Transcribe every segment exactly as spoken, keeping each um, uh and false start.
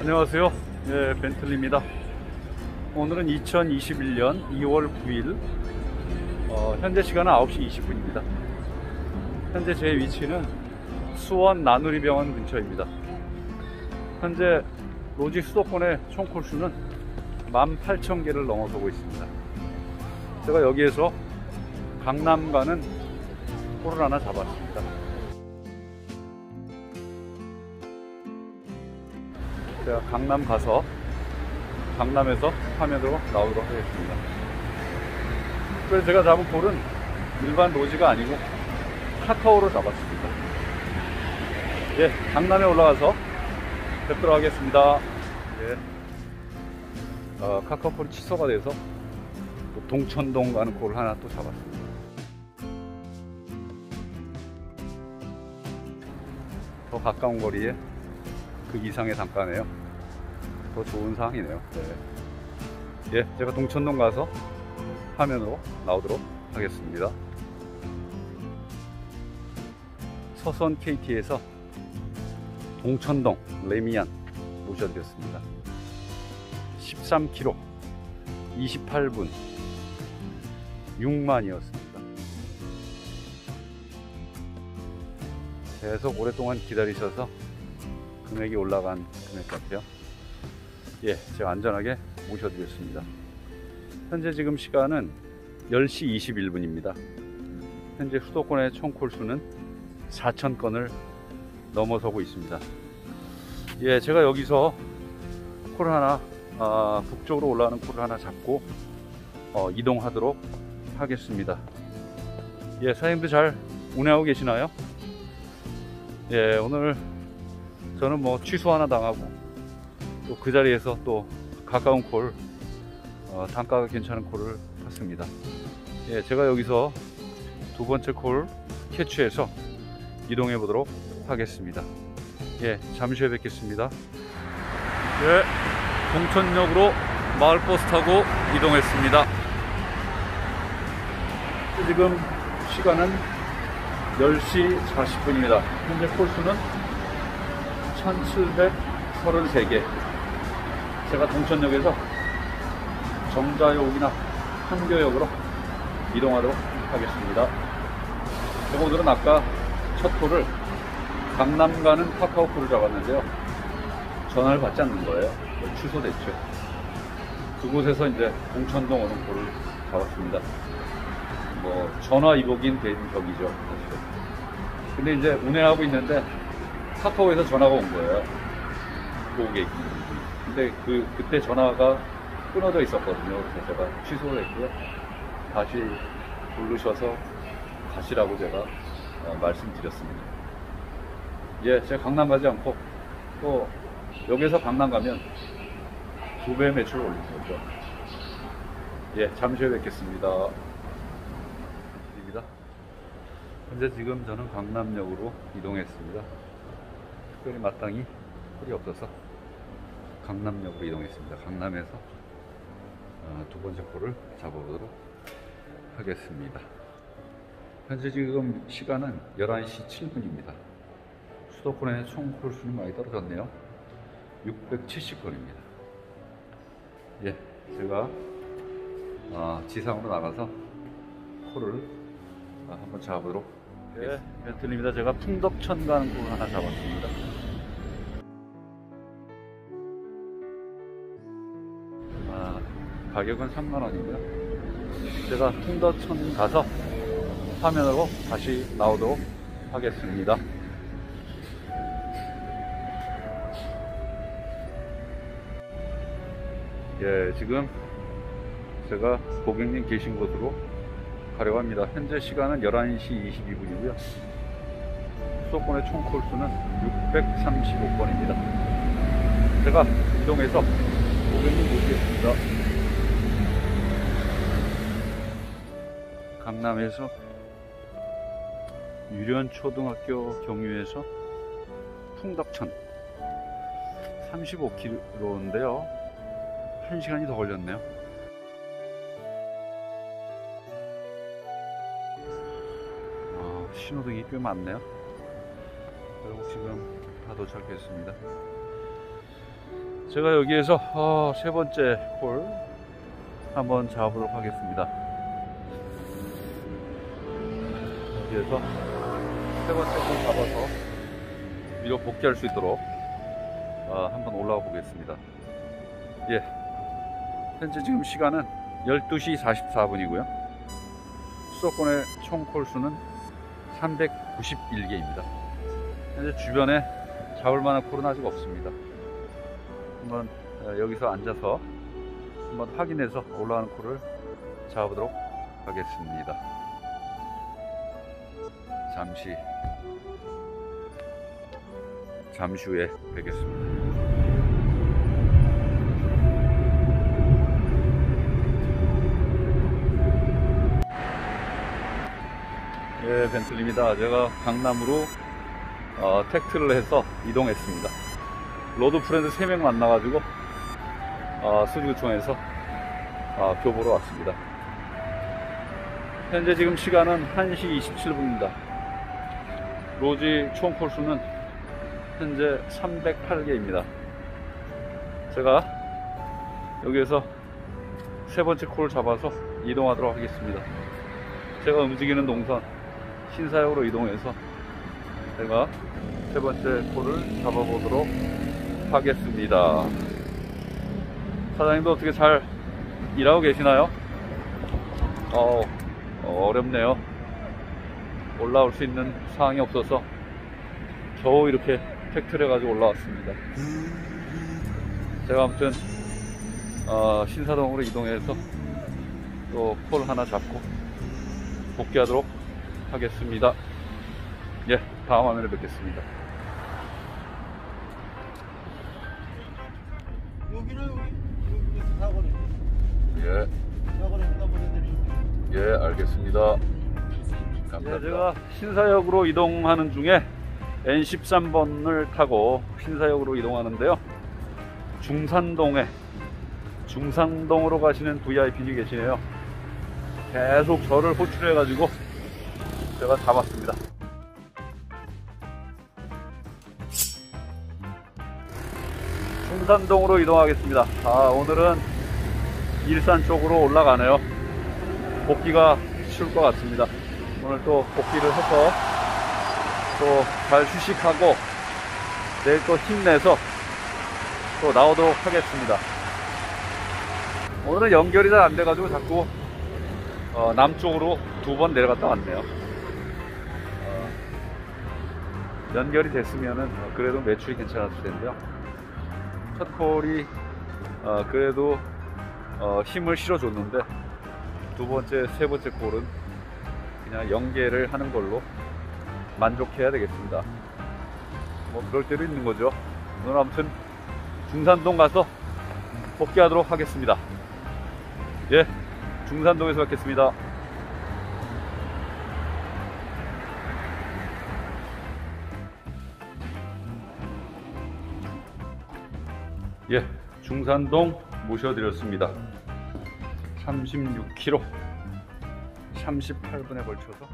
안녕하세요. 예, 벤틀리입니다. 오늘은 이천이십일 년 이월 구일 어, 현재 시간은 아홉 시 이십 분입니다. 현재 제 위치는 수원 나누리병원 근처입니다. 현재 로지 수도권의 총 콜수는 만 팔천 개를 넘어서고 있습니다. 제가 여기에서 강남 가는 콜을 하나 잡았습니다. 제가 강남 가서 강남에서 화면으로 나오도록 하겠습니다. 그래서 제가 잡은 콜은 일반 로지가 아니고 카카오로 잡았습니다. 예, 강남에 올라가서 뵙도록 하겠습니다. 예, 어, 카카오 콜이 취소가 돼서 동천동 가는 콜을 하나 또 잡았습니다. 더 가까운 거리에 그 이상의 단가네요. 더 좋은 상황이네요. 네. 예, 제가 동천동 가서 화면으로 나오도록 하겠습니다. 서선 케이티에서 동천동 레미안 모셔드렸습니다. 십삼 킬로미터 이십팔 분 육만이었습니다. 계속 오랫동안 기다리셔서 금액이 올라간 금액 같아요. 예, 제가 안전하게 모셔드렸습니다. 현재 지금 시간은 열 시 이십일 분입니다. 현재 수도권의 총 콜수는 사천 건을 넘어서고 있습니다. 예, 제가 여기서 콜 하나, 아, 북쪽으로 올라가는 콜을 하나 잡고 어, 이동하도록 하겠습니다. 예, 사장님들 잘 운행하고 계시나요? 예, 오늘 저는 뭐 취소 하나 당하고 또 그 자리에서 또 가까운 콜, 어, 단가가 괜찮은 콜을 탔습니다. 예, 제가 여기서 두 번째 콜 캐치해서 이동해 보도록 하겠습니다. 예, 잠시 후에 뵙겠습니다. 예, 동천역으로 마을버스 타고 이동했습니다. 지금 시간은 열 시 사십 분입니다. 현재 콜수는 천칠백삼십삼 개. 제가 동천역에서 정자역이나 판교역으로 이동하도록 하겠습니다. 제가 오늘은 아까 첫 콜을 강남 가는 카카오 콜을 잡았는데요. 전화를 받지 않는 거예요. 취소됐죠. 그곳에서 이제 동천동 오는 콜을 잡았습니다. 뭐 전화 이복인 된 격이죠. 사실. 근데 이제 운행하고 있는데 카카오에서 전화가 온 거예요. 고객이. 근데 그 그때 전화가 끊어져 있었거든요. 그래서 제가 취소를 했고요. 다시 부르셔서 가시라고 제가 어, 말씀드렸습니다. 예, 제가 강남 가지 않고 또 여기서 강남 가면 두 배 매출을 올린 거죠. 예, 잠시 후에 뵙겠습니다. 현재 지금 저는 강남역으로 이동했습니다. 특별히 마땅히 콜이 없어서 강남역으로 이동했습니다. 강남에서 두 번째 콜을 잡아보도록 하겠습니다. 현재 지금 시간은 열한 시 칠 분입니다. 수도권의 총 콜수는 많이 떨어졌네요. 육백칠십 건입니다. 예, 제가 지상으로 나가서 콜을 한번 잡아보도록 하겠습니다. 예, 벤틀리입니다. 제가 풍덕천 가는 콜 하나 잡았습니다. 아, 가격은 삼만 원이고요. 제가 풍덕천 가서 화면으로 다시 나오도록 하겠습니다. 예, 지금 제가 고객님 계신 곳으로 가려고 합니다. 현재 시간은 열한 시 이십이 분이고요. 수도권의 총 콜수는 육백삼십오 건입니다. 제가 이동해서 고객님 모시겠습니다. 강남에서 유련초등학교 경유에서 풍덕천 삼십오 킬로미터인데요. 한 시간이 더 걸렸네요. 신호등이 꽤 많네요. 그리고 지금 다 도착했습니다. 제가 여기에서 어, 세 번째 홀 한번 잡아보도록 하겠습니다. 여기에서 세 번째 홀 잡아서 위로 복귀할 수 있도록 어, 한번 올라가 보겠습니다. 예, 현재 지금 시간은 열두 시 사십사 분이고요 수도권의 총 홀수는 삼백구십일 개입니다 현재 주변에 잡을 만한 홀은 아직 없습니다. 한번 여기서 앉아서 한번 확인해서 올라가는 홀을 잡아보도록 하겠습니다. 잠시 잠시 후에 뵙겠습니다. 예, 벤틀리입니다. 제가 강남으로 어, 택트를 해서 이동했습니다. 로드 프렌드 세 명 만나가지고 어, 수주구청에서 어, 교보로 왔습니다. 현재 지금 시간은 한 시 이십칠 분입니다. 로지 총 홀수는 현재 삼백팔 개입니다. 제가 여기에서 세 번째 콜을 잡아서 이동하도록 하겠습니다. 제가 움직이는 동선 신사역으로 이동해서 제가 세 번째 콜을 잡아보도록 하겠습니다. 사장님도 어떻게 잘 일하고 계시나요? 어, 어, 어렵네요. 올라올 수 있는 상황이 없어서 겨우 이렇게 택트를 해가지고 올라왔습니다. 제가 아무튼 어, 신사동으로 이동해서 또 콜 하나 잡고 복귀하도록 하겠습니다. 예, 다음 화면에 뵙겠습니다. 여기는 여기 여기 사거리. 예, 사거리 한번 보내드리면. 예, 알겠습니다. 감사합니다. 예, 제가 신사역으로 이동하는 중에 엔 십삼 번을 타고 신사역으로 이동하는데요. 중산동에 중산동으로 가시는 브이아이피님이 계시네요. 계속 저를 호출해 가지고 제가 잡았습니다. 중산동으로 이동하겠습니다. 아, 오늘은 일산 쪽으로 올라가네요. 복귀가 쉬울 것 같습니다. 오늘 또 복귀를 해서 또 잘 휴식하고 내일 또 힘내서 또 나오도록 하겠습니다. 오늘은 연결이 잘 안 돼가지고 자꾸 어, 남쪽으로 두 번 내려갔다 왔네요. 어, 연결이 됐으면은 그래도 매출이 괜찮았을 텐데요. 첫 콜이 어, 그래도 어, 힘을 실어줬는데 두 번째, 세 번째 콜은 그냥 연계를 하는 걸로 만족해야 되겠습니다. 뭐 그럴 때도 있는 거죠. 오늘 아무튼 중산동 가서 복귀하도록 하겠습니다. 예, 중산동에서 뵙겠습니다. 예, 중산동 모셔드렸습니다. 삼십육 킬로미터 삼십팔 분에 걸쳐서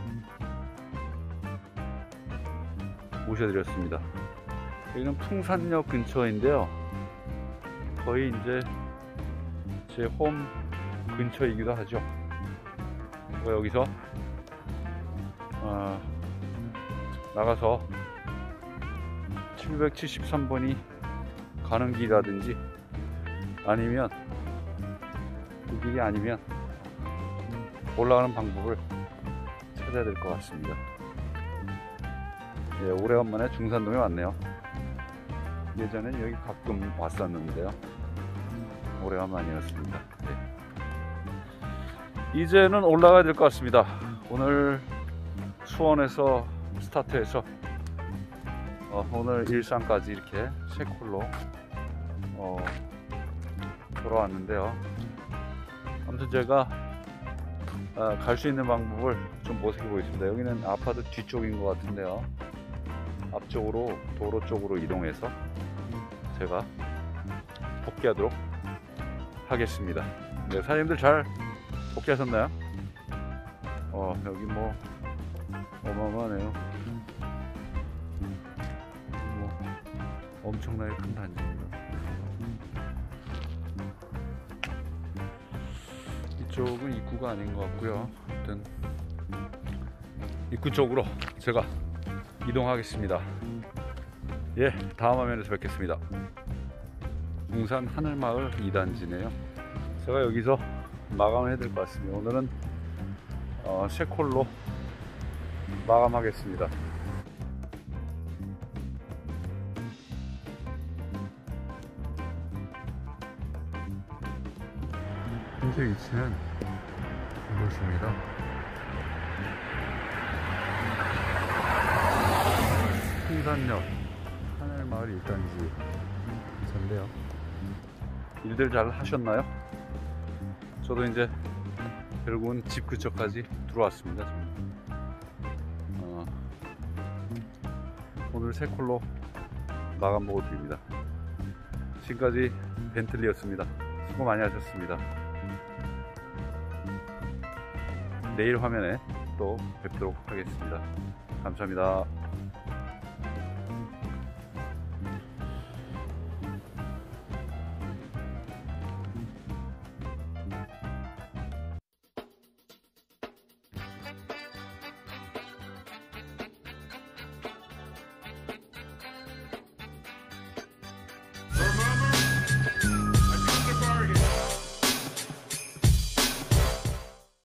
모셔드렸습니다. 여기는 풍산역 근처인데요. 거의 이제 제 홈 근처이기도 하죠. 제가 여기서 어, 나가서 칠백칠십삼 번이 가는 길이라든지 아니면 그 길이 아니면 올라가는 방법을 찾아야 될 것 같습니다. 예, 오래간만에 중산동에 왔네요. 예전엔 여기 가끔 왔었는데요. 오래간만이었습니다. 네. 이제는 올라가야 될 것 같습니다. 오늘 수원에서 스타트해서 어, 오늘 일산까지 이렇게 세 콜로 어, 돌아왔는데요. 아무튼 제가 어, 갈 수 있는 방법을 좀 모색해 보겠습니다. 여기는 아파트 뒤쪽인 것 같은데요. 앞쪽으로 도로 쪽으로 이동해서 제가 복귀하도록 하겠습니다. 네, 사장님들 잘 복귀하셨나요? 어, 여기 뭐 어마어마하네요. 뭐 엄청나게 큰 단지입니다. 이쪽은 입구가 아닌 것 같고요. 아무튼 입구 쪽으로 제가 이동하겠습니다. 예, 다음 화면에서 뵙겠습니다. 웅산 하늘마을 이 단지네요. 제가 여기서 마감을 해야 될 것 같습니다. 오늘은 어, 세 콜로 마감하겠습니다. 현재 위치는 이곳입니다. 풍산역 하늘마을 일 단지 전데요. 일들 잘 하셨나요? 저도 이제 결국은 집 근처까지 들어왔습니다. 어, 오늘 세 콜로 마감 보고 드립니다. 지금까지 벤틀리였습니다. 수고 많이 하셨습니다. 내일 화면에 또 뵙도록 하겠습니다. 감사합니다.